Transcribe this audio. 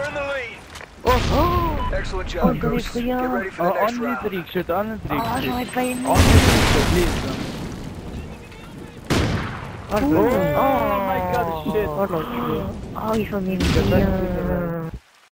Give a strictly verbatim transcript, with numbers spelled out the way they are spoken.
You're in the lead. Oh! Excellent job, Ghost. Get ready for the Oh, next on the round. trick shot, on the trick Oh, shot. no, I played me. On the trick shot, please. Oh, oh my god, shit. Oh, he's from India.